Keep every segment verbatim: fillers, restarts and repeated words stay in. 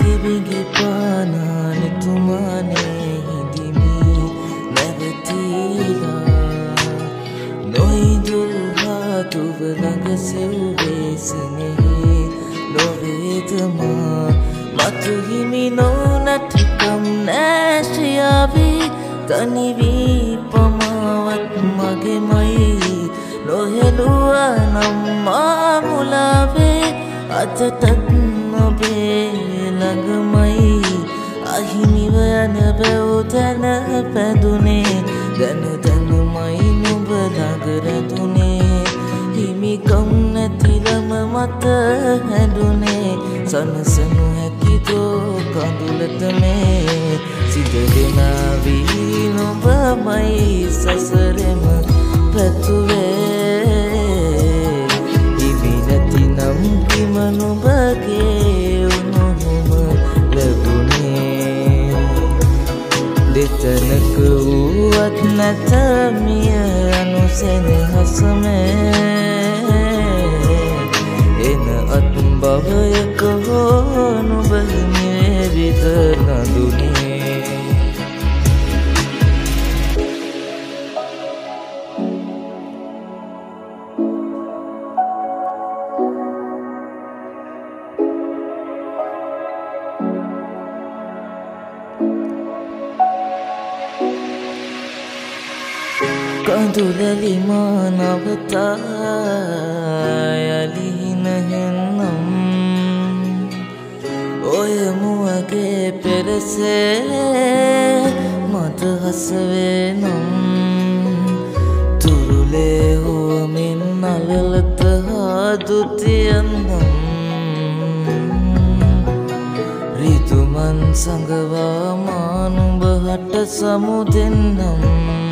මගේ බිඟි පානානි තුමානේ හිඳිමි නැවතීලා නොහිඳුල්හා තුව ළඟ සෙව්වේ සිනෙහි නොවේදමා මතු හිමි නොනටකම් නෑශ්‍රියාවී තනිවී පමාවත් මගෙමයි නොහෙළුවා නම් මා මුලාවේ අදටත් නොබේ ළඟමයි අහිමිව යන බැව් තැන පැඳුනේ දැන දැනමයි නුඹ ළඟ රැඳුනේ හිමිකම් නැතිලම මත හැඳුනේ සනසනු හැකිදෝ කඳුලට මේ සිදගෙනාවී නොබමයි සසරෙම පැතුවේ හිමි නැතිනම් කිම නුඹගේ උණුහුම ලැබුණේ දෙතනක වුවත් නැත මිය යනු සෙනෙහසමේ එන අත් භවයක හෝ නුඹ හිමිවේ විත නඳුනේ කඳුලලි මානවතා යලිහින හෙන්නම් ඔය මුවගේ පෙරසේ මට හසවෙනම් තුරුලේ හුවමින් නලලත හාදුතියන්නම් රිතුමන් සඟවා මානුඹ හට සමුදෙන්නම්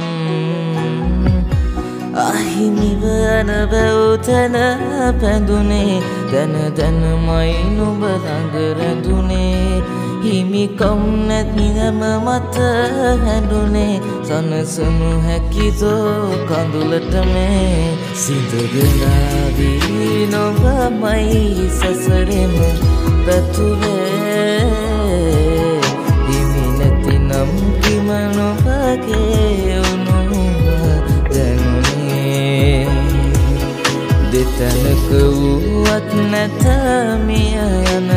අහිමිව යන බැව් තැන පැඳුනේ දැන දැනමයි නුඹ ළඟ රැඳුනේ හිමිකම් නැති හැම මත හැඳුනේ සනසනු හැකිදෝ කඳුලට මේ සිඳගෙනාවී නොබමයි සසරෙම පැතුවේ හිමි නැතිනම් කිම නොබගේ උණුහුම දැනුනේ දෙතනක වුවත් නැත මිය යන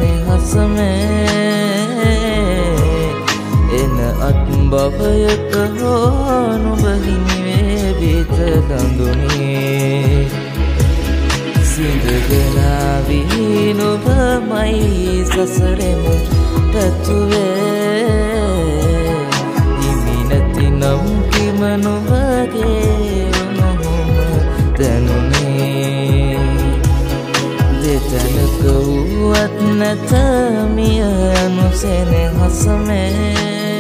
සෙනෙහසමේ එන අත් භවයක හෝ නුඹ හිමිවේ විත දඳුනේ සිඳගෙනාවී නොබමයි සසරෙම පැතුවේ හිමි නැතිනම් කිම නුඹගේ උණුහුම දැනුනේ දෙතනක වුවත් නැත මිය යනු සෙනෙහසමේ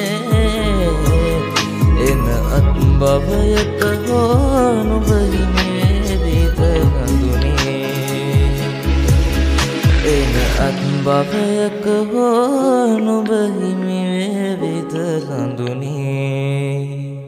එන අත් භවයක හෝ නුඹ හිමිවේ විත නඳුනේ එන අත් භවයක හෝ නුඹ හිමිවේ විත නඳුනේ